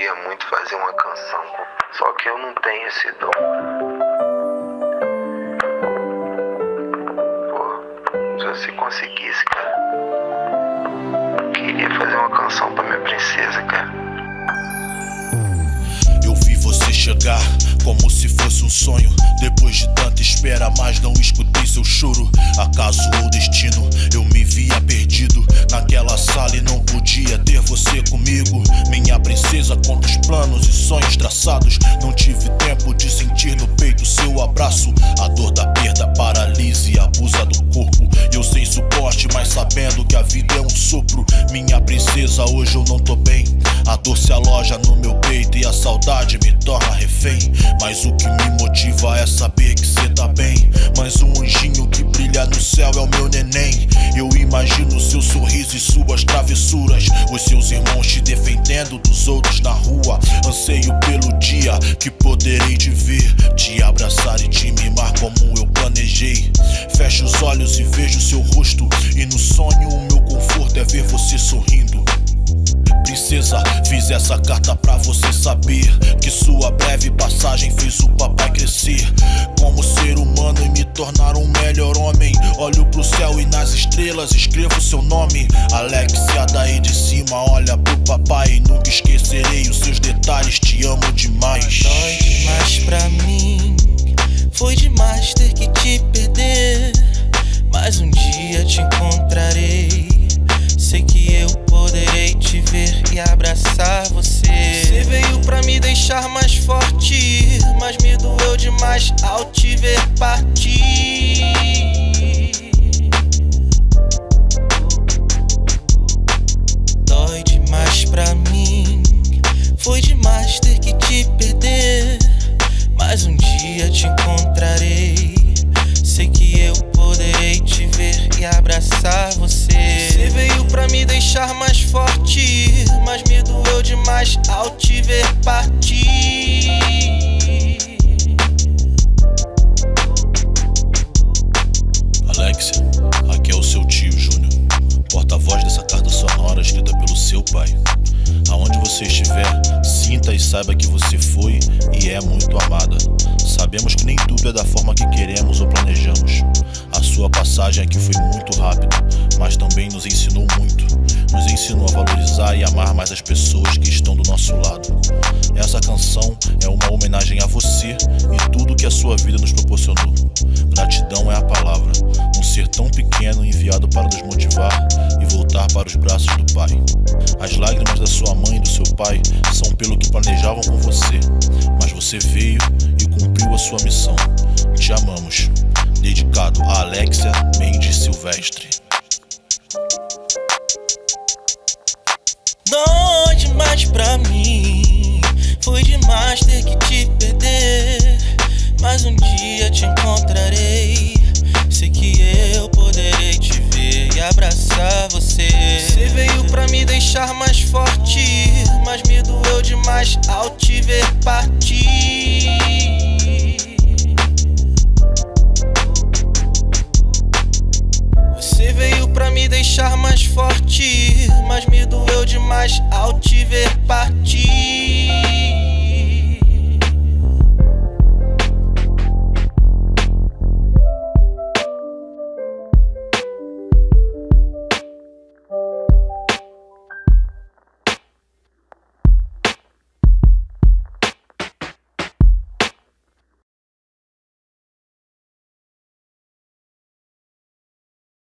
queria muito fazer uma canção, só que eu não tenho esse dom. Pô, se você conseguisse, cara. Eu queria fazer uma canção pra minha princesa, cara. Eu vi você chegar como se fosse um sonho. Depois de tanta espera, mas não escutei seu choro. Acaso ou destino, eu me via perdido naquela sala e não podia ter você comigo. Minha princesa, quantos planos e sonhos traçados. Não tive tempo de sentir no peito seu abraço. A dor da perda paralisa e abusa do corpo. Eu sem suporte, mas sabendo que a vida é um sopro. Minha princesa, hoje eu não tô bem. A dor se aloja no meu peito e a saudade me torna refém. Mas o que me motiva é saber que cê tá bem. Mas um anjinho que brilha no céu é o meu neném. Eu imagino seu sorriso e suas travessuras, os seus irmãos te defendendo dos outros na rua. Anseio pelo dia que poderei te ver, te abraçar e te mimar como eu planejei. Fecho os olhos e vejo seu rosto, e no sonho o meu conforto é ver você sorrindo. Princesa, fiz essa carta pra você saber que sua breve passagem fez o papai crescer como ser humano e me tornar um melhor homem. Olho pro céu e nas estrelas escrevo seu nome. Alexia, daí de cima olha pro papai. Nunca esquecerei os seus detalhes, te amo demais. Dói demais pra mim, foi demais ter que te perder. Mas um dia te encontrarei, sei que eu poderei te ver e abraçar você. Você veio pra me deixar mais forte, mas me doeu demais ao te ver partir. Dói demais pra mim, foi demais ter que te perder. Mas um dia te encontrarei, sei que eu poderei te ver e abraçar você. Você veio pra me deixar mais forte, mas me doeu demais ao te ver partir. Alexia, aqui é o seu tio Júnior, porta-voz dessa carta sonora escrita pelo seu pai. Aonde você estiver, sinta e saiba que você foi e é muito amada. Sabemos que nem tudo é da forma que queremos ou planejamos. A sua passagem aqui foi muito rápida, mas também nos ensinou muito. Nos ensinou a valorizar e amar mais as pessoas que estão do nosso lado. Essa canção é uma homenagem a você e tudo que a sua vida nos proporcionou. Gratidão é a palavra, um ser tão pequeno enviado para nos motivar e voltar para os braços do Pai. As lágrimas da sua mãe e do seu pai são pelo que planejavam com você, mas você veio e cumpriu a sua missão. Te amamos. Dedicado a Alexia Mendes Silvestre. Dói demais pra mim, foi demais ter que te perder. Mas um dia te encontrarei, sei que eu poderei te ver e abraçar você. Você veio pra me deixar mais forte, mas me doeu demais ao te ver partir. Você veio pra me deixar mais forte, mas me doeu demais ao te ver partir.